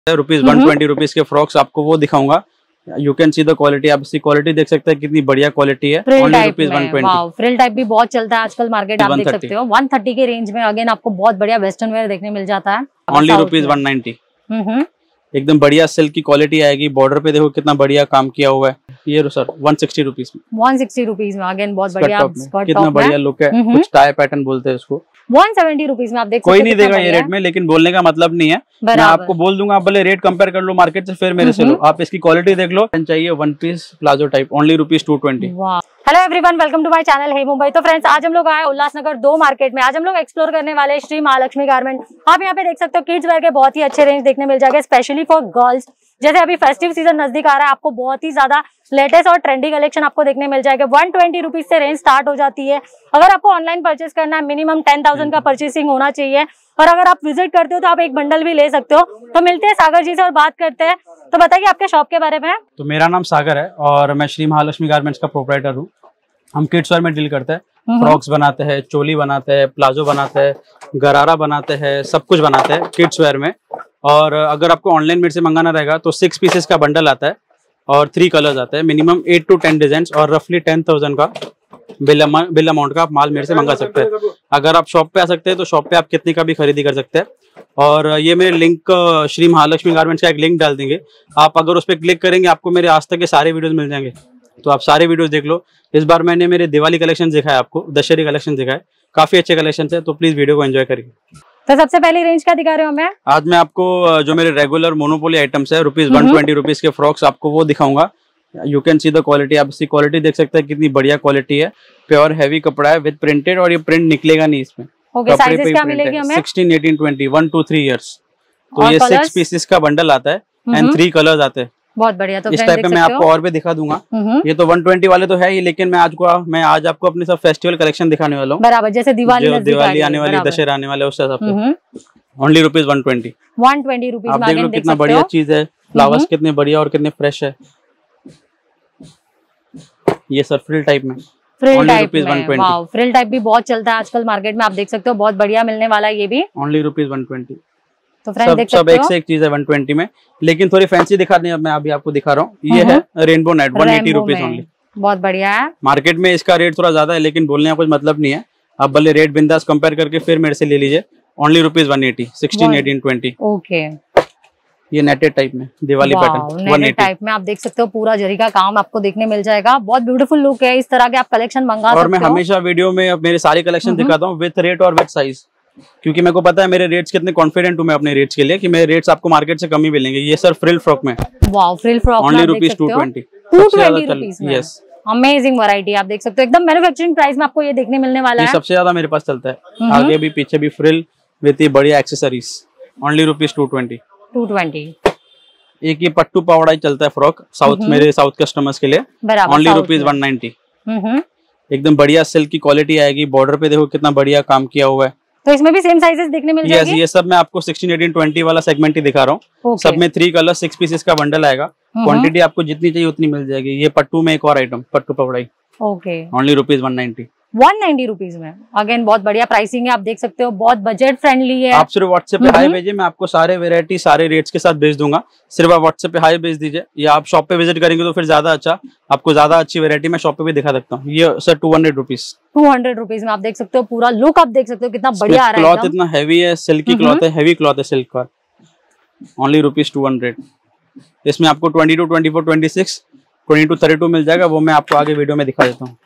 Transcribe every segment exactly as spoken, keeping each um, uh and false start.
Rupees one twenty rupees के frocks आपको वो दिखाऊंगा। You can see the quality, आप इसकी क्वालिटी देख सकते हैं कितनी बढ़िया क्वालिटी है। Only rupees one twenty. Frill type भी बहुत चलता है आजकल मार्केट, आप देख सकते हो वन थर्टी के रेंज में अगेन आपको बहुत बढ़िया वेस्टर्न वेयर देखने मिल जाता है। Only rupees one ninety. एकदम बढ़िया सिल्क की क्वालिटी आएगी। बॉर्डर पे देखो कितना बढ़िया काम किया हुआ है। ये सर वन सिक्सटी रुपीज में, वन सिक्सटी रुपीज में अगेन बहुत बढ़िया स्कर्ट कितना बढ़िया लुक है। कुछ टाई पैटर्न बोलते हैं उसको। वन सेवेंटी रुपीज में आप देख सकते हो। कोई नहीं देगा ये रेट में, लेकिन बोलने का मतलब नहीं है। मैं आपको बोल दूंगा, आप भले रेट कंपेयर कर लो मार्केट से, फिर मेरे से लो। आप इसकी क्वालिटी देख लो। चाहिए one piece palazzo type, only rupees two twenty. Hello everyone, welcome to my channel hey Mumbai. तो फ्रेंड्स, आज हम लोग आए उल्लासनगर दो मार्केट में। आज हम लोग एक्सप्लोर करने वाले श्री महालक्ष्मी गारमेंट। आप यहाँ पे देख सकते हो किड्स वेयर के बहुत ही अच्छे रेंज देखने मिल जाएगा, स्पेशली फॉर गर्ल्स। जैसे अभी फेस्टिव सीजन नजदीक आ रहा है, आपको बहुत ही ज्यादा लेटेस्ट और ट्रेंडी कलेक्शन आपको देखने मिल जाएगा। वन ट्वेंटी रुपीज से रेंज स्टार्ट हो जाती है। अगर आपको ऑनलाइन परचेस करना है, मिनिमम टेन थाउजेंड का परचेसिंग होना चाहिए। और अगर आप विजिट करते हो तो आप एक बंडल भी ले सकते हो। तो मिलते हैं सागर जी से और बात करते हैं। तो बताइए आपके शॉप के बारे में। तो मेरा नाम सागर है और मैं श्री महालक्ष्मी गारमेंट्स का प्रोप्राइटर हूँ। हम किड्स वेयर में डील करते हैं। फ्रॉक्स बनाते हैं, चोली बनाते हैं, प्लाजो बनाते हैं, गरारा बनाते हैं, सब कुछ बनाते हैं किड्स वेयर में। और अगर आपको ऑनलाइन मेरे से मंगाना रहेगा तो सिक्स पीसेस का बंडल आता है और थ्री कलर्स आते हैं। Minimum eight to ten design और रफली टेन थाउजेंड का बिल बिल अमाउंट का आप माल मेरे से मंगा सकते हैं। अगर आप शॉप पे आ सकते हैं तो शॉप पे आप कितनी का भी खरीदी कर सकते हैं। और ये मेरे लिंक श्री महालक्ष्मी गारमेंट्स का एक लिंक डाल देंगे। आप अगर उस पर क्लिक करेंगे आपको मेरे आज तक के सारे वीडियोस मिल जाएंगे, तो आप सारे वीडियोस देख लो। इस बार मैंने मेरे दिवाली कलेक्शन दिखाया, आपको दशहरी कलेक्शन दिखाए, काफी अच्छे कलेक्शन है, तो प्लीज वीडियो को एंजॉय करिए। तो सबसे पहली रेंज क्या दिखा रहे हो हमें? आज मैं आपको जो मेरे रेगुलर मोनोपोली आइटम्स है, रुपीज वन ट्वेंटी रुपीज के फ्रॉक्स आपको वो दिखाऊंगा। You can see the quality, आप इसकी क्वालिटी देख सकते हैं कितनी बढ़िया क्वालिटी है। प्योर हैवी कपड़ा है विद प्रिंटेड, और ये प्रिंट निकलेगा नहीं इसमें। ओके, साइजेस क्या मिलेगी हमें? Sixteen, eighteen, twenty, one two three years. तो ये सिक्स पीसेस का बंडल आता है एंड थ्री कलर्स आते हैं। बहुत बढ़िया। तो इस टाइप में मैं आपको और भी दिखा दूंगा। ये तो वन ट्वेंटी वाले तो है ही, लेकिन मैं आज को मैं आज आपको अपने सब फेस्टिवल कलेक्शन दिखाने वाला हूँ। बराबर, जैसे दिवाली दिवाली आने वाली, दशहरा आने वाले, उस हिसाब से only rupees one twenty. One twenty rupees आप देख लो कितना बढ़िया चीज है। फ्लावर्स कितने बढ़िया और कितने फ्रेश है। ये सर फ्रिल टाइप में, फ्रिल टाइप में। वाओ, फ्रिल टाइप भी बहुत चलता है आजकल मार्केट में, आप देख सकते हो बहुत बढ़िया मिलने वाला है ये भी। Only rupees one twenty. तो फ्रेंड्स देख सकते हो सब एक से एक चीज है वन ट्वेंटी में, लेकिन थोड़ी फैंसी दिखा दें। मैं अभी आपको दिखा रहा हूँ, ये है rainbow net, one eighty rupees only. बहुत बढ़िया है। मार्केट में इसका रेट थोड़ा ज्यादा है, लेकिन बोलने का कुछ मतलब नहीं है। आप भले रेट बिंदास कंपेयर करके फिर मेरे से ले लीजिए। Only rupees one eighty, sixteen, eighteen, twenty. Okay, ये नेटेड टाइप में दिवाली पैटर्न, नेटेड टाइप में आप देख सकते हो पूरा जरी का काम आपको देखने मिल जाएगा। बहुत ब्यूटीफुल लुक है। इस तरह के आप कलेक्शन मंगा सकते हो। और मैं हमेशा वीडियो में मेरे सारे कलेक्शन दिखाता हूँ विद रेट और विद साइज, क्योंकि मेरे को पता है मेरे रेट्स कितने कॉन्फिडेंट हूँ मैं अपने रेट्स के लिए, कि मेरे रेट्स आपको मार्केट से कम ही मिलेंगे। ये सर फ्रिल फ्रॉक में, wow, frill frock only rupees two twenty. Two twenty rupees में। यस, अमेजिंग वैरायटी आप देख सकते हो। एकदम मैन्युफैक्चरिंग प्राइस में आपको ये देखने मिलने वाला है। सबसे ज्यादा मेरे पास चलता है, आगे भी पीछे भी फ्रिल विद बढ़िया accessories. Only rupees two twenty. Two twenty. एक ये पट्टू पावड़ा ही चलता है फ्रॉक साउथ, मेरे साउथ कस्टमर्स के लिए। Only rupees one ninety. एकदम बढ़िया सिल्क की क्वालिटी आएगी। बॉर्डर पे देखो कितना बढ़िया काम किया हुआ है। तो इसमें भी सेम साइजेस देखने मिल जाएंगे। ये सब मैं आपको सिक्सटीन, एटीन, ट्वेंटी वाला सेगमेंट ही दिखा रहा हूँ। सब में थ्री कलर, सिक्स पीसेस का बंडल आएगा। क्वांटिटी आपको जितनी चाहिए उतनी मिल जाएगी। ये पट्टू में एक और item, pattu pavadai. Okay, only rupees one ninety. One ninety rupees में अगेन बहुत बढ़िया प्राइसिंग है। आप देख सकते हो बहुत बजट फ्रेंडली है। आप सिर्फ व्हाट्सएप पे हाई भेजिए, मैं आपको सारे वेरायटी सारे रेट्स के साथ भेज दूंगा। सिर्फ आप व्हाट्सएप पे हाई भेज दीजिए, या आप शॉप पे विजिट करेंगे तो फिर ज्यादा अच्छा, आपको ज्यादा अच्छी वेरायटी मैं शॉप पे भी दिखा सकता हूँ। ये sir two hundred rupees. Two hundred rupees में आप देख सकते हो पूरा लुक, आप देख सकते हो कितना बढ़िया आ रहा है। क्लॉथ इतना हैवी है, सिल्की क्लॉथ है, हैवी क्लॉथ है सिल्क का। Only rupees two hundred. इसमें आपको twenty two, twenty four, twenty six, twenty two, thirty two मिल जाएगा। वो मैं आपको आगे वीडियो में दिखा देता हूँ।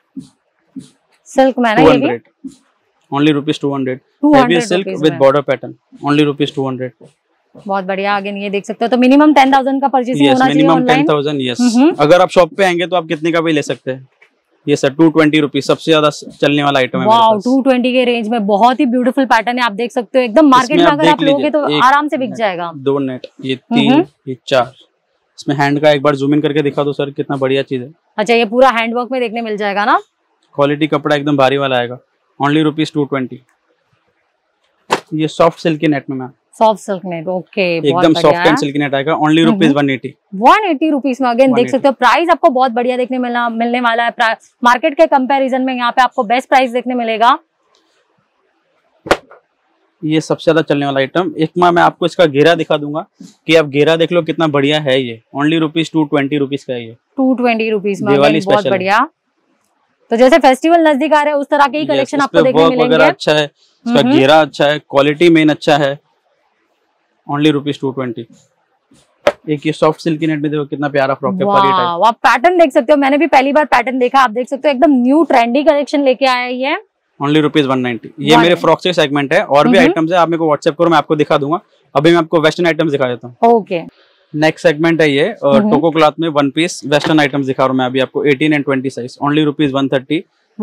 सिल्क में ना ये भी only rupees two hundred. Heavy silk with border pattern. Only rupees two hundred. बहुत बढ़िया। अगेन ये देख सकते हो। तो मिनिमम टेन थाउजेंड का परचेसिंग होना चाहिए मिनिमम टेन थाउजेंड। यस, अगर आप शॉप पे आएंगे तो आप कितने का भी ले सकते हैं। ये सर टू ट्वेंटी रुपीज सबसे ज्यादा चलने वाला आइटम है। वाओ, टू ट्वेंटी के रेंज में बहुत ही ब्यूटीफुल पैटर्न है। आप देख सकते हो एकदम मार्केट में अगर आप लोगे तो आराम से बिक जाएगा। दो नेट, ये तीन, ये चार। इसमें हैंड का एक बार जूम इन करके दिखा दो सर, कितना बढ़िया चीज है। अच्छा, ये पूरा हैंडवर्क में देखने मिल जाएगा ना। क्वालिटी कपड़ा एकदम भारी वाला आएगा। Only rupees two twenty. ये सॉफ्ट सिल्की नेट में ma'am, soft silk net. Okay, एकदम सॉफ्ट एंड सिल्की नेट आएगा। Only rupees one eighty. One eighty rupees में अगेन देख सकते हो प्राइस आपको बहुत बढ़िया देखने मिलना मिलने वाला है। मार्केट के कंपैरिजन में यहाँ पे आपको बेस्ट प्राइस देखने मिलेगा। ये सबसे ज्यादा चलने वाला आइटम। एक माह मैं आपको इसका घेरा दिखा दूंगा कि आप घेरा देख लो कितना बढ़िया है। ये only rupees two twenty rupees का है ये। टू ट्वेंटी रुपीज में दिवाली बहुत स्पेशल बढ़िया। तो जैसे फेस्टिवल नजदीक आ रहा है उस तरह के ही कलेक्शन आपको देखने मिलेंगे। अच्छा है, इसका घेरा अच्छा है, क्वालिटी मेन अच्छा है। Only rupees two twenty. एक ये सॉफ्ट सिल्की नेट में देखो कितना प्यारा फ्रॉक है। वाह, आप पैटर्न देख सकते हो, मैंने भी पहली बार पैटर्न देखा। आप देख सकते हो एकदम न्यू ट्रेंडी कलेक्शन लेके आया है ये। Only rupees one ninety. ये मेरे फ्रॉक के सेगमेंट है, और भी आइटम्स है, आप मेरे को व्हाट्सएप करो, मैं आपको दिखा दूंगा। अभी मैं आपको वेस्टर्न आइटम्स दिखा देता हूँ। ओके, नेक्स्ट सेगमेंट है ये टोको क्लॉथ में वन पीस वेस्टर्न आइटम्स दिखा रहा हूँ मैं अभी आपको। Eighteen and twenty size. Only rupees one thirty.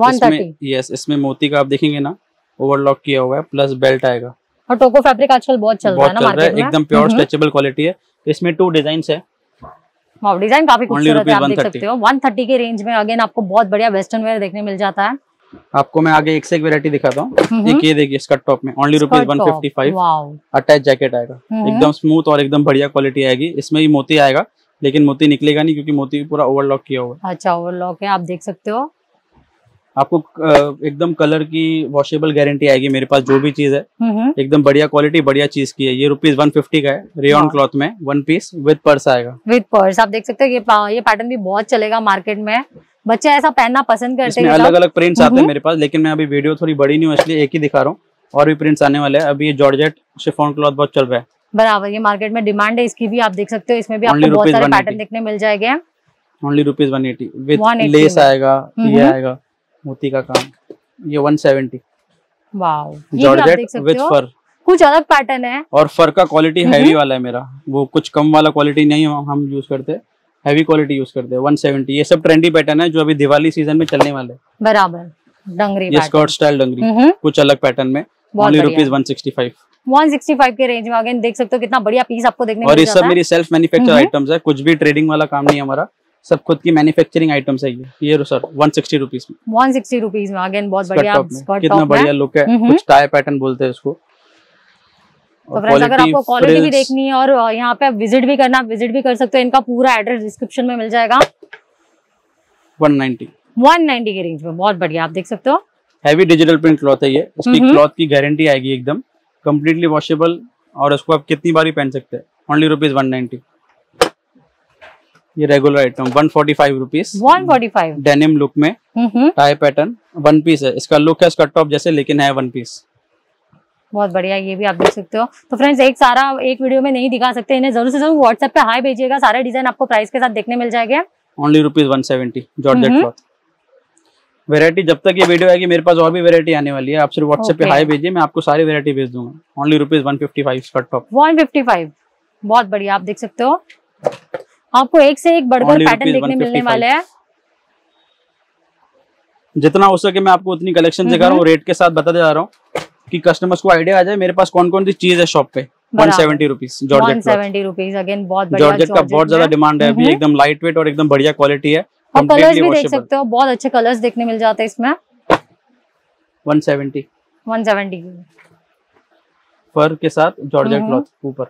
Yes, इसमें मोती का आप देखेंगे ना ओवरलॉक किया हुआ है, प्लस बेल्ट आएगा। और टोको फैब्रिक आजकल बहुत चल रहा है ना मार्केट में, एकदम प्योर स्ट्रेचेबल क्वालिटी है। इसमें टू डिजाइन है। वाव, डिजाइन काफी खूबसूरत है, आप देख सकते हो। वन थर्टी के रेंज में अगेन आपको बहुत बढ़िया वेस्टर्न वेयर देखने मिल जाता है। आपको मैं आगे एक से एक वैरायटी दिखाता हूँ। एक ये देखिए स्कर्ट टॉप में only rupees one fifty five. Attach jacket आएगा, एकदम स्मूथ और एकदम बढ़िया क्वालिटी आएगी। इसमें ही मोती आएगा, लेकिन मोती निकलेगा नहीं क्योंकि मोती पूरा ओवरलॉक किया हुआ है। अच्छा, ओवरलॉक है, आप देख सकते हो। आपको एकदम कलर की वॉशेबल गारंटी आएगी मेरे पास। जो भी चीज है एकदम बढ़िया क्वालिटी, बढ़िया चीज की है। ये रुपीज वन फिफ्टी का है, रेयन क्लॉथ में, वन पीस विद पर्स आएगा। विद पर्स, आप देख सकते हो। ये ये पैटर्न भी बहुत चलेगा मार्केट में, बच्चे ऐसा पहनना पसंद करते हैं। अलग अलग प्रिंट्स आते हैं मेरे पास, लेकिन मैं अभी वीडियो थोड़ी बड़ी नहीं हूँ इसलिए एक ही दिखा रहा हूँ। और भी प्रिंट्स आने वाले हैं। अभी ये जॉर्जेट शिफॉन क्लॉथ बहुत चल रहा है बराबर, ये मार्केट में डिमांड है इसकी भी। आप देख सकते हो इसमें भी आपको बहुत सारे पैटर्न देखने मिल जाएंगे। Only rupees one eighty with lace आएगा, ये आएगा मोती का काम। ये one seventy. Wow, georgette with fur, कुछ अलग पैटर्न है। और फर का क्वालिटी हैवी वाला है मेरा, वो कुछ कम वाला क्वालिटी नहीं हम यूज करते, हैवी क्वालिटी यूज करते हैं। One seventy. ये सब ट्रेंडी पैटर्न है जो अभी दिवाली सीजन में चलने वाले। बराबर, डंगरी ये स्कर्ट स्टाइल डंगरी, कुछ अलग पैटर्न में। Only rupees one sixty five. One sixty five के रेंज में अगेन देख सकते हो कितना बढ़िया पीस आपको देखने और ये सब मेरी सेल्फ मैन्युफैक्चर आइटम्स है, कुछ भी ट्रेडिंग वाला काम नहीं है हमारा, सब खुद की मैन्युफैक्चरिंग आइटम्स है। ये ये सर वन सिक्सटी रुपीज में। वन सिक्सटी रुपीज में अगेन बहुत बढ़िया स्कर्ट, कितना बढ़िया लुक है। कुछ टाई पैटर्न बोलते हैं इसको। तो फ्रेंड्स, अगर आपको क्वालिटी भी देखनी है और यहाँ पे विजिट भी करना, विजिट भी कर सकते हो। इनका पूरा एड्रेस डिस्क्रिप्शन में मिल जाएगा। One ninety. वन नाइनटी के रेंज में बहुत बढ़िया, आप देख सकते हो। हैवी डिजिटल प्रिंट क्लॉथ है ये। इसकी क्लॉथ की गारंटी आएगी एकदम कंप्लीटली वॉशेबल, और इसको आप कितनी बार भी पहन सकते हैं। Only rupees one ninety. ये regular item one forty five rupees. One forty five denim look में, टाई पैटर्न, वन पीस है। इसका लुक है स्कर्ट टॉप जैसे, लेकिन है वन पीस। बहुत बढ़िया, ये भी आप देख सकते हो। तो फ्रेंड्स, एक सारा एक वीडियो में नहीं दिखा सकते, इन्हें जरूर से जरूर व्हाट्सएप पे हाई भेजिएगा। सारे डिजाइन आपको प्राइस के साथ देखने मिल जाएंगे। Only rupees one seventy. Georgette cloth variety. जब तक ये वीडियो आएगी मेरे पास और भी वेरायटी आने वाली है। आप सिर्फ व्हाट्सएप पे हाई भेजिए, मैं आपको सारी वेरायटी भेज दूंगा। Only rupees one fifty five skirt top. One fifty five, बहुत बढ़िया, आप देख सकते हो। आपको एक से एक बढ़कर पैटर्न देखने मिलने वाले हैं। जितना हो सके मैं आपको उतनी कलेक्शन दिखा रहा हूँ, रेट के साथ बताते जा रहा हूँ कि कस्टमर्स को आइडिया आ जाए मेरे पास कौन कौन सी चीज है शॉप पे। One seventy rupees georgette. One seventy rupees again बहुत बढ़िया। जॉर्जेट का बहुत ज्यादा डिमांड है अभी, एकदम लाइट वेट और एकदम बढ़िया क्वालिटी है। और कलर्स भी देख सकते हो, बहुत अच्छे कलर्स देखने मिल जाते हैं इसमें। One seventy. One seventy fur के साथ जॉर्जेट क्लॉथ ऊपर।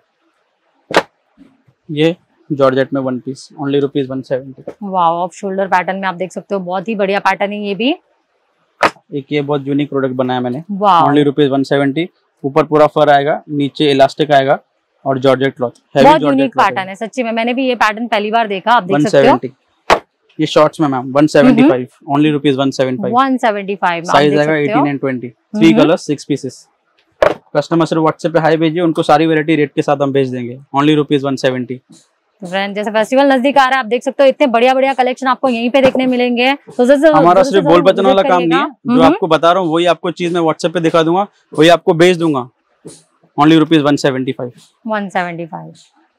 ये जॉर्जेट में one piece. Only rupees one seventy. Wow, off shoulder pattern में आप देख सकते हो, बहुत ही बढ़िया पैटर्न है ये भी। एक ये बहुत यूनिक प्रोडक्ट बनाया मैंने। Only rupees one seventy. ऊपर पूरा फर आएगा, नीचे इलास्टिक आएगा और जॉर्जेट क्लॉथ। बहुत यूनिक पैटर्न है सच्ची में, मैंने भी ये पैटर्न पहली बार देखा। आप देख सकते हो। ये शॉर्ट्स में ma'am one seventy five. Only rupees one seventy five. One seventy five. Size आएगा eighteen and twenty. Three colours, six pieces. Customer सिर्फ व्हाट्सएप पे हाई भेजिए, उनको सारी वैरायटी रेट के साथ हम भेज देंगे। Only rupees one seventy. Friend, जैसे फेस्टिवल नजदीक आ रहा है, आप देख सकते हो इतने बढ़िया बढ़िया कलेक्शन आपको यहीं पे देखने मिलेंगे। तो हमारा सिर्फ बोल बचन वाला काम नहीं है, जो आपको बता रहा हूँ वही आपको चीज मैं व्हाट्सएप पे दिखा दूंगा, वही आपको भेज दूंगा। Only rupees one seventy five. One seventy five.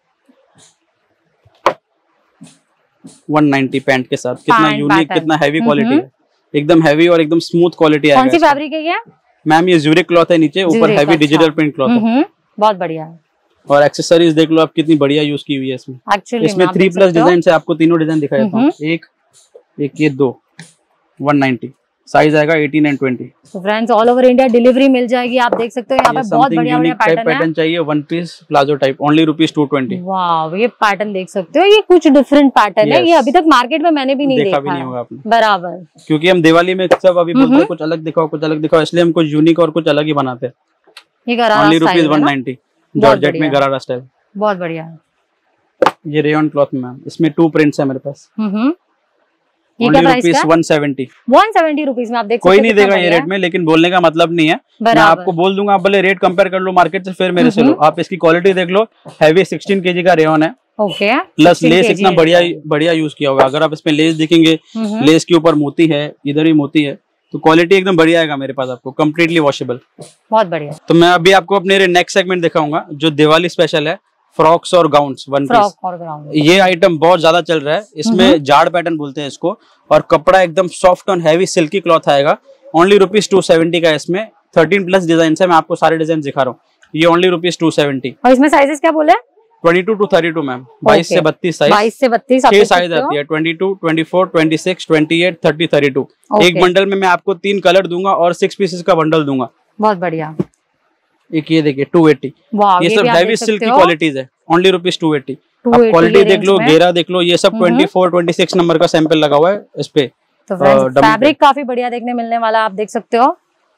One ninety pant के साथ। कितना यूनिक, कितना हैवी क्वालिटी है, एकदम हैवी और एकदम स्मूथ क्वालिटी आएगा। कौन सी फैब्रिक है ये मैम? ये ज़्यूरिक क्लॉथ है, नीचे ऊपर हैवी डिजिटल प्रिंट क्लॉथ है। बहुत बढ़िया है। और एक्सेसरीज देख लो आप, कितनी बढ़िया यूज की हुई है इसमें। एक्चुअली इसमें थ्री प्लस डिजाइन है, आपको तीनों डिजाइन दिखा देता हूँ। एक एक ये दो। One ninety. साइज आएगा एटीन एंड ट्वेंटी। तो friends, all over India delivery मिल जाएगी। आप देख सकते हो यहाँ पे बहुत बढ़िया बढ़िया पैटर्न है। पैटर्न चाहिए one piece palazzo type. Only rupees two twenty. वाह, ये पैटर्न देख सकते हो, ये कुछ डिफरेंट पैटर्न है। ये अभी तक मार्केट में मैंने भी नहीं देखा, देखा भी नहीं होगा आपने। बराबर, क्योंकि हम दिवाली में सब अभी बोलते हैं कुछ अलग दिखाओ, कुछ अलग दिखाओ, इसलिए हम कुछ यूनिक और कुछ अलग ही बनाते हैं। ये गरारा ओनली स्टाइल रुपीज है वन ना? नाइनटी जॉर्जेट में गरारा स्टाइल, बहुत बढ़िया है। ये रेयन क्लॉथ में मैम, इसमें टू प्रिंट्स है मेरे पास। हम्म, ये क्या प्राइस है? One seventy one seventy rupees में आप देख सकते कोई हो, नहीं कितना देगा ये बढ़िया रेट में, लेकिन बोलने का मतलब नहीं है, मैं बराबर। आपको बोल दूंगा, आप भले रेट कंपेयर कर लो मार्केट से, फिर मेरे से लो। आप इसकी क्वालिटी देख लो, हैवी सिक्सटीन केजी का रेयन है, ओके, प्लस लेस इतना बढ़िया बढ़िया यूज किया होगा। अगर आप इसमें लेस देखेंगे, लेस के ऊपर मोती है, इधर ही मोती है, तो क्वालिटी एकदम बढ़िया आएगा मेरे पास आपको, कम्प्लीटली वॉशेबल, बहुत बढ़िया। तो मैं अभी आपको अपने नेक्स्ट सेगमेंट दिखाऊंगा जो दिवाली स्पेशल है, फ्रॉक्स और गाउन्स, वन पीस। और गाउन, ये आइटम बहुत ज्यादा चल रहा है, इसमें जाड़ पैटर्न बोलते हैं इसको, और कपड़ा एकदम सॉफ्ट और हैवी सिल्की क्लॉथ आएगा। ओनली रुपीज टू सेवेंटी का है, इसमें थर्टीन प्लस डिजाइन है, मैं आपको सारे डिजाइन दिखा रहा हूँ। ये ओनली रुपीज टू सेवेंटी। और इसमें साइजेस क्या बोले? Twenty two to thirty two ma'am, बाईस से बत्तीस साइज, बाईस से बत्तीस छह साइज आती है, twenty two, twenty four, twenty six, twenty eight, thirty, thirty two. एक बंडल में मैं आपको तीन कलर दूंगा और सिक्स पीसेस का बंडल दूंगा। बहुत बढ़िया। एक ये देखिए टू एटी, ये सब हैवी सिल्क की क्वालिटीज है, ओनली रुपीज टू एटी। आप क्वालिटी देख लो, घेरा देख लो, ये सब twenty four, twenty six number का सैंपल लगा हुआ है इस पे। तो फैब्रिक काफी बढ़िया देखने मिलने वाला, आप देख सकते हो।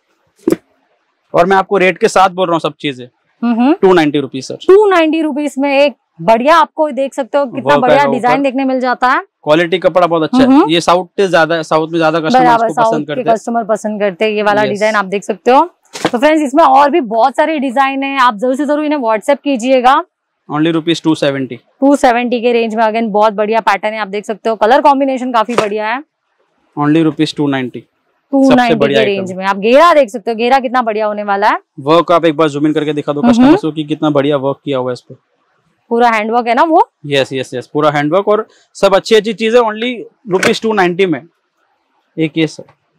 और मैं आपको रेट के साथ बोल रहा हूँ सब चीजें, two ninety rupees sir, two ninety rupees में एक बढ़िया, आपको देख सकते हो कितना बढ़िया डिजाइन देखने मिल जाता है। क्वालिटी कपड़ा बहुत अच्छा है, ये साउथ से ज्यादा, साउथ में ज्यादा कस्टमर पसंद करते हैं, कस्टमर पसंद करते हैं ये वाला डिजाइन, आप देख सकते हो। तो फ्रेंड्स इसमें और भी बहुत सारे डिजाइन है, आप जरूर से जरूर इन्हें व्हाट्सएप कीजिएगा। Only rupees two seventy, two seventy के रेंज में अगेन बहुत बढ़िया पैटर्न है, आप देख सकते हो। कलर कॉम्बिनेशन काफी बढ़िया है। Only rupees two ninety, two ninety के रेंज में आप घेरा देख सकते हो, घेरा कितना बढ़िया होने वाला है। वर्क आप एक बार जूम इन करके दिखा दो कस्टमर्स को कि कितना बढ़िया वर्क किया हुआ है इस पे, पूरा हैंडवर्क है ना वो। यस यस यस, पूरा हैंडवर्क और सब अच्छी अच्छी चीजें, ओनली रुपीज टू नाइनटी में। एक ये सर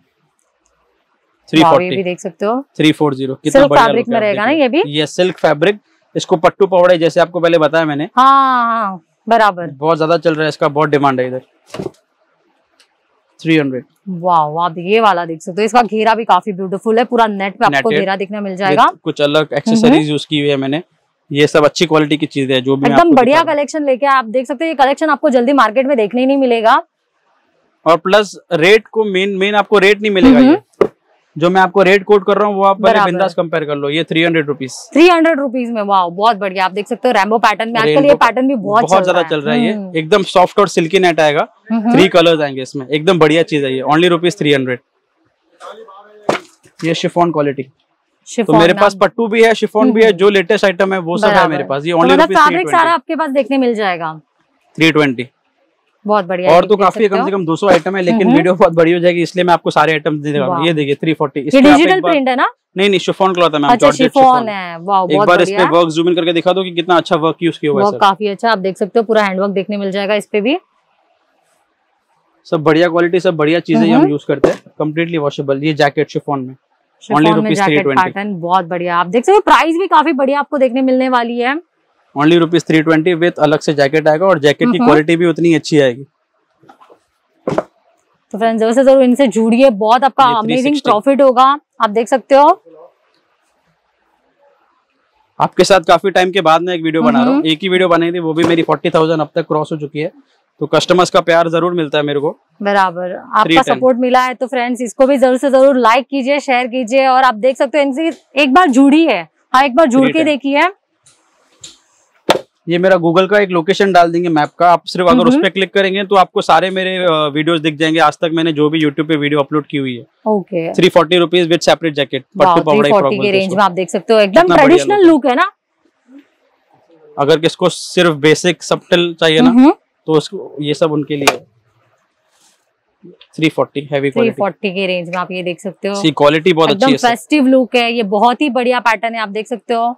थ्री फोर्टी, भी देख सकते हो, थ्री फोर जीरो, कितना सिल्क फैब्रिक में रहेगा ना ये भी। ये सिल्क फैब्रिक, इसको पट्टू पवड़े जैसे आपको पहले बताया मैंने। हाँ हाँ बराबर, बहुत ज्यादा चल रहा है, इसका बहुत डिमांड है इधर। थ्री हंड्रेड, वाह, आप ये वाला देख सकते हो, इसका घेरा भी काफी ब्यूटीफुल है, पूरा नेट पे आपको घेरा दिखने मिल जाएगा। कुछ अलग एक्सेसरीज यूज की हुई है मैंने, ये सब अच्छी क्वालिटी की चीजें है जो भी एकदम बढ़िया कलेक्शन लेके आप देख सकते हो। ये कलेक्शन आपको जल्दी मार्केट में देखने ही नहीं मिलेगा, और प्लस रेट को मेन मेन आपको रेट नहीं मिलेगा। ये जो मैं आपको रेट कोट कर रहा हूँ वो आप पहले बिंदास कंपेयर कर लो। ये three hundred rupees, three hundred rupees में, वाह बहुत बढ़िया। आप देख सकते हो रैम्बो पैटर्न में, आजकल ये पैटर्न भी बहुत बहुत ज्यादा चल रहा है। ये एकदम सॉफ्ट और सिल्की नेट आएगा, थ्री कलर्स आएंगे इसमें, एकदम बढ़िया चीज है ये। Only rupees three hundred. ये शिफॉन क्वालिटी, तो मेरे पास पट्टू भी है, शिफॉन भी है, जो लेटेस्ट आइटम है वो सब है मेरे पास। ये ओनली रुपीज फैब्रिक सारा आपके पास देखने मिल जाएगा, थ्री ट्वेंटी, बहुत बढ़िया। और तो काफी कम से कम दो सौ आइटम है, लेकिन वीडियो बहुत बड़ी हो जाएगी इसलिए मैं आपको सारे आइटम दे रहा हूँ। ये देखिए थ्री फोर्टी, ये डिजिटल प्रिंट है ना? नहीं नहीं, शिफॉन क्लॉथ है मैम, अच्छा शिफॉन है, वाह बहुत बढ़िया। एक बार इस पे वर्क जूम इन करके दिखा दो कि कितना अच्छा वर्क यूज किया हुआ है। वर्क काफी अच्छा, आप देख सकते हो, पूरा हैंडवर्क देखने मिल जाएगा इस पे भी। सब बढ़िया क्वालिटी, सब बढ़िया चीजें हम यूज करते हैं, कम्प्लीटली वॉशेबल। ये जैकेट शिफॉन में, only rupees three twenty, pattern बहुत बढ़िया। आप देख सकते हो, प्राइस भी काफी बढ़िया आपको देखने मिलने वाली है। Only rupees three twenty with अलग से जैकेट आएगा, और जैकेट की क्वालिटी भी उतनी अच्छी आएगी। तो फ्रेंड्स जरूर से जरूर इनसे जुड़िए, बहुत आपका अमेजिंग प्रॉफिट होगा। आप देख सकते हो, आपके साथ काफी टाइम के बाद मैं एक वीडियो बना रहा हूँ। एक ही वीडियो बनाई थी, वो भी मेरी फोर्टी थाउजेंड अब तक क्रॉस हो चुकी है, तो कस्टमर्स का प्यार जरूर मिलता है मेरे को, बराबर आपका सपोर्ट मिला है। तो फ्रेंड्स इसको भी जरूर से जरूर लाइक कीजिए, शेयर कीजिए, और आप देख सकते हो इनसे एक बार जुड़ी है, हाँ एक बार जुड़ के देखिए। ये मेरा गूगल का एक लोकेशन डाल देंगे मैप का, आप सिर्फ अगर उस पर क्लिक करेंगे तो आपको सारे मेरे वीडियोस दिख जाएंगे आज तक मैंने जो भी यूट्यूब पे वीडियो अपलोड की हुई है। Okay, three forty rupees with separate jacket, pattu pavadai frock के रेंज में आप देख सकते हो, एकदम ट्रेडिशनल लुक है ना। अगर किसको सिर्फ बेसिक सबटल चाहिए ना, तो उसको ये सब उनके लिए three forty heavy quality, three forty के रेंज में आप ये देख सकते हो। सी क्वालिटी बहुत अच्छी है, एकदम फेस्टिव लुक है, ये बहुत ही बढ़िया पैटर्न है, आप देख सकते हो।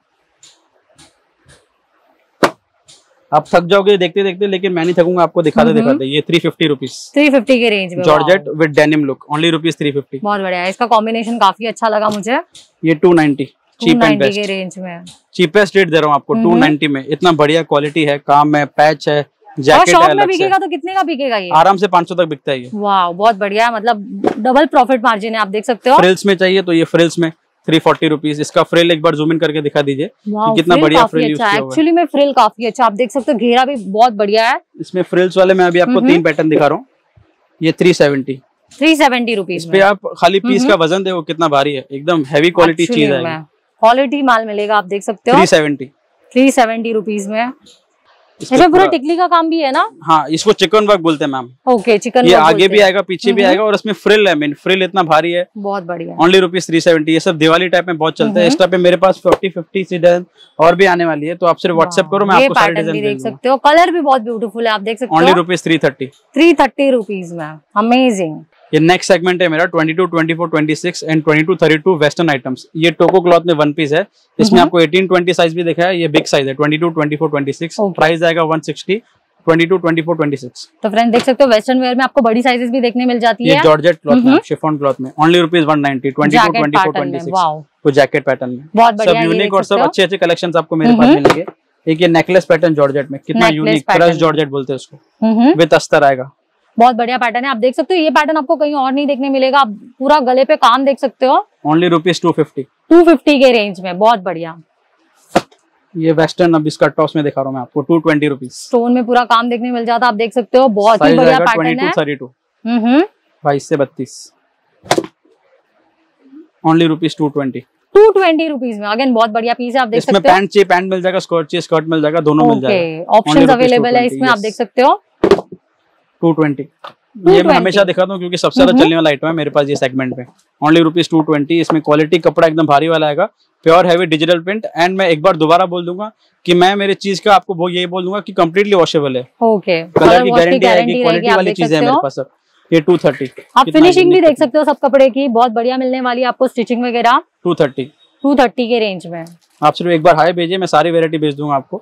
आप थक जाओगे देखते देखते, लेकिन मैं नहीं थकूंगा आपको दिखाते दिखाते। ये three fifty rupees, three fifty के रेंज में, georgette with denim look, only rupees three fifty. बहुत बढ़िया है, इसका कॉम्बिनेशन काफी अच्छा लगा मुझे। ये two ninety, cheap and best के रेंज में, चीपेस्ट रेट दे रहा हूँ आपको, टू नाइनटी में। इतना बढ़िया क्वालिटी है, काम है, पैच है, जैकेट शॉप है, में बिकेगा तो कितने का बिकेगा ये? आराम से पाँच सौ तक बिकता है ये। वाह बहुत बढ़िया, मतलब डबल प्रॉफिट मार्जिन है, आप देख सकते हो। फ्रिल्स में चाहिए तो ये फ्रिल्स में थ्री फोर्टी रुपीज। इसका फ्रिल एक बार जूम इन करके दिखा दीजिए कि कितना बढ़िया फ्रिल यूज किया हुआ है। एक्चुअली में फ्रिल काफी अच्छा, आप देख सकते हो, घेरा भी बहुत बढ़िया है। इसमें फ्रिल्स वाले मैं अभी आपको तीन पैटर्न दिखा रहा हूँ। ये three seventy, three seventy rupees पे आप खाली पीस का वजन देखो कितना भारी है, एकदम हैवी क्वालिटी चीज है। क्वालिटी माल मिलेगा, आप देख सकते हो। Three seventy three seventy rupees में। इसमें पूरा टिकली का काम भी है ना? हाँ, इसको चिकन वर्क बोलते हैं मैम। ओके, चिकन ये आगे भी आएगा, पीछे भी आएगा, और इसमें फ्रिल है, मीन फ्रिल इतना भारी है, बहुत बढ़िया। Only rupees three seventy. ये सब दिवाली टाइप में बहुत चलता है। इस टाइप पे मेरे पास फोर्टी फिफ्टी सी डिजाइन और भी आने वाली है, तो आप सिर्फ व्हाट्सएप करो, मैं आपको सारे डिजाइन देख सकते हो। कलर भी बहुत ब्यूटीफुल है, आप देख सकते हो। Only rupees three thirty three thirty rupees में, अमेजिंग। ये नेक्स्ट सेगमेंट है मेरा twenty two, twenty four, twenty six and twenty two, thirty two western items. ये टोको क्लॉथ में वन पीस है, इसमें आपको एटीन ट्वेंटी साइज भी दिखा है, ये बिग साइज है, twenty two, twenty four, twenty six. Price आएगा one sixty, twenty two, twenty four, twenty six. तो फ्रेंड देख सकते हो, वेस्टर्न वेयर में आपको बड़ी साइजेस भी देखने मिल जाती है। ये जॉर्जेट क्लॉथ में, शिफॉन क्लॉथ में, only rupees one ninety, twenty two, twenty four, twenty six. तो जैकेट पैटर्न में बहुत बढ़िया, सब यूनिक और सब अच्छे अच्छे कलेक्शंस आपको मेरे पास मिलेंगे। एक ये नेकलेस पैटर्न जॉर्जेट में, कितना यूनिक, क्रश जॉर्जेट बोलते हैं उसको, विद अस्तर आएगा। बहुत बढ़िया पैटर्न है, आप देख सकते हो। ये पैटर्न आपको कहीं और नहीं देखने मिलेगा, आप पूरा गले पे काम देख सकते हो। Only rupees two fifty, two fifty के रेंज में, बहुत बढ़िया। ये वेस्टर्न अब इसका टॉप्स में दिखा रहा हूँ मैं आपको, टू ट्वेंटी रुपीज। स्टोन में पूरा काम देखने मिल जाता है, आप देख सकते हो। बहुत ही बढ़िया पैटर्न है। थर्टी टू, बाईस से बत्तीस, only rupees two twenty, two twenty rupees में। अगेन बहुत बढ़िया पीस है, आप देख सकते हो। इसमें पैंट चाहिए पैंट मिल जाएगा, स्कर्ट चाहिए स्कर्ट मिल जाएगा, दोनों मिल जाएगा। ऑप्शंस अवेलेबल है इसमें, आप देख सकते हो। टू ट्वेंटी, ये मैं हमेशा दिखाता हूँ क्योंकि सबसे ज्यादा चलने वाला आइटम है मेरे पास ये सेगमेंट में। Only rupees two twenty. इसमें क्वालिटी कपड़ा एकदम भारी वाला आएगा, pure heavy digital print. And मैं एक बार दोबारा बोल दूंगा कि मैं मेरे चीज का आपको वो यही बोल दूंगा कि कंप्लीटली वॉशेबल है। ओके, कलर की गारंटी आएगी, क्वालिटी वाली चीजें है मेरे पास सब। ये टू थर्टी। आप फिनिशिंग भी देख सकते हो सब कपड़े की, बहुत बढ़िया मिलने वाली है आपको स्टिचिंग वगैरह। टू थर्टी, टू थर्टी के रेंज में। आप सिर्फ एक बार हाई भेजिए, मैं सारी वेरायटी भेज दूंगा आपको।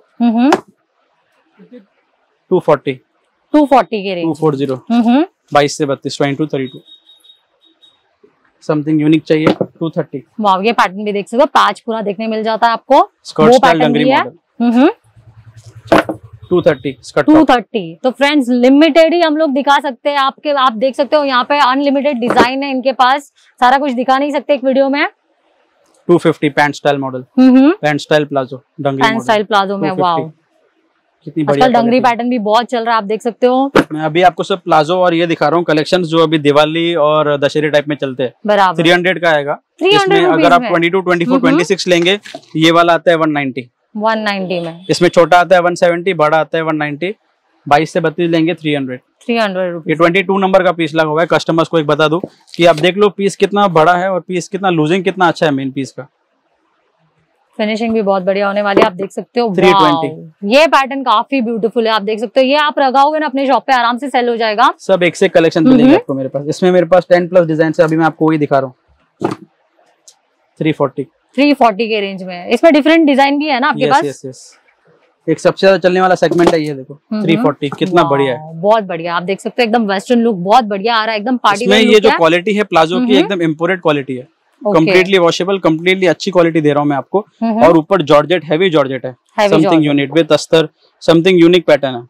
टू फोर्टी, टू फोर्टी के रेंज, टू फोर जीरो, बाईस से बत्तीस, twenty two, thirty two. Something unique चाहिए, टू थर्टी। वाव, ये पैटर्न भी देख सकते हो, पैच पूरा देखने मिल जाता है आपको। Skirt style dungaree model, two thirty, skirt two thirty. तो फ्रेंड्स लिमिटेड ही हम लोग दिखा सकते हैं आपके, आप देख सकते हो यहाँ पे अनलिमिटेड डिजाइन है इनके पास, सारा कुछ दिखा नहीं सकते एक वीडियो में। Two fifty, pant style model, pant style palazzo, dungaree pant style palazzo में। वाव, कितनी बढ़िया डंगरी पैटर्न भी बहुत चल रहा है, आप देख सकते हो। मैं अभी आपको सब प्लाजो और ये दिखा रहा हूँ कलेक्शन जो अभी दिवाली और दशहरे टाइप में चलते हैं। बराबर, थ्री हंड्रेड का आएगा। इसमें अगर आप twenty two, twenty four, twenty six लेंगे, ये वाला आता है वन नाइनटी, वन नाइनटी में। इसमें छोटा आता है वन सेवेंटी, बड़ा आता है वन नाइनटी। बाईस से बत्तीस लेंगे थ्री हंड्रेड, थ्री हंड्रेड। ये ट्वेंटी टू नंबर का पीस लगा हुआ है। कस्टमर्स को एक बता दूं कि आप देख लो पीस कितना बड़ा है और पीस कितना लूजिंग कितना अच्छा है मेन पीस का। फिनिशिंग भी बहुत बढ़िया होने वाली है, आप देख सकते हो। थ्री ट्वेंटी, ये पैटर्न काफी ब्यूटीफुल है, आप देख सकते हो। ये आप लगाओगे ना अपने शॉप पे, आराम से सेल हो जाएगा। सब एक से कलेक्शन मिलेंगे आपको मेरे पास। इसमें मेरे पास टेन प्लस डिजाइन है, अभी मैं आपको वही दिखा रहा हूँ। थ्री फोर्टी, थ्री फोर्टी के रेंज में। इसमें डिफरेंट डिजाइन भी है ना आपके पास? Yes yes. एक सबसे ज्यादा चलने वाला सेगमेंट है ये, देखो थ्री फोर्टी, कितना बढ़िया है, बहुत बढ़िया। आप देख सकते हो एकदम वेस्टर्न लुक बहुत बढ़िया आ रहा है, एकदम पार्टी वेयर लुक है। ये जो क्वालिटी है प्लाजो की एकदम इम्पोर्टेड क्वालिटी है, कम्प्लीटली वॉशेबल, कम्प्लीटली अच्छी क्वालिटी दे रहा हूँ मैं आपको। और ऊपर जॉर्जेट, हैवी जॉर्जेट है, समथिंग यूनिक विद अस्तर, समथिंग यूनिक पैटर्न है।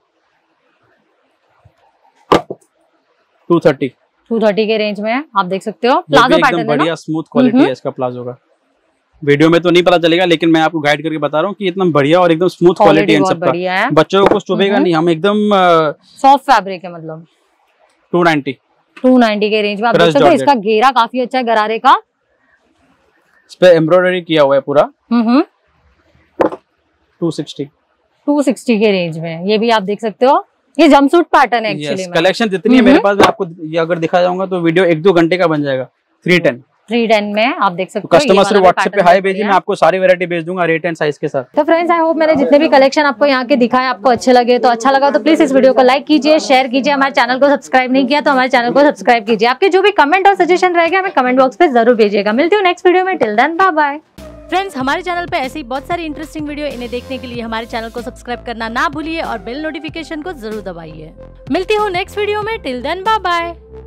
टू थर्टी, टू थर्टी के रेंज में आप देख सकते हो। प्लाजो पैटर्न है, बढ़िया स्मूथ क्वालिटी है इसका प्लाजो का। वीडियो में तो नहीं पता चलेगा, लेकिन मैं आपको गाइड करके बता रहा हूँ कि इतना बढ़िया और एकदम स्मूथ क्वालिटी है इन सब का। बच्चों को कुछ चुभेगा नहीं, हम एकदम सॉफ्ट फैब्रिक है, मतलब टू नाइनटी, टू नाइनटी के रेंज में आप देख सकते हो। इसका घेरा काफी अच्छा है गरारे का, इस पे एम्ब्रॉयडरी किया हुआ है पूरा। टू सिक्सटी, टू सिक्सटी के रेंज में। ये भी आप देख सकते हो, ये जंपसूट पैटर्न है एक्चुअली। कलेक्शन जितनी है मेरे पास, मैं आपको ये अगर दिखा जाऊंगा तो वीडियो एक दो घंटे का बन जाएगा। थ्री टेन, थ्री टेन में आप देख सकते हो। कस्टमर सिर्फ व्हाट्सएप पे हाई भेजिए, मैं आपको सारी वैरायटी भेज दूंगा रेट एंड साइज के साथ। तो फ्रेंड्स आई होप मैंने जितने भी कलेक्शन आपको यहाँ के दिखाए आपको अच्छे लगे। तो अच्छा लगा तो प्लीज इस वीडियो को लाइक कीजिए, शेयर कीजिए। हमारे चैनल को सब्सक्राइब नहीं किया तो हमारे चैनल को सब्सक्राइब कीजिए। आपके जो भी कमेंट और सजेशन रहेगा हमें कमेंट बॉक्स पे जरूर भेजिएगा। मिलती हूँ नेक्स्ट वीडियो में, till then bye bye. Friends हमारे चैनल पे ऐसी बहुत सारी इंटरेस्टिंग वीडियो, इन्हें देखने के लिए हमारे चैनल को सब्सक्राइब करना ना भूलिए और बेल नोटिफिकेशन को जरूर दबाइए। मिलती हूँ नेक्स्ट वीडियो में, टिल देन बाय बाय।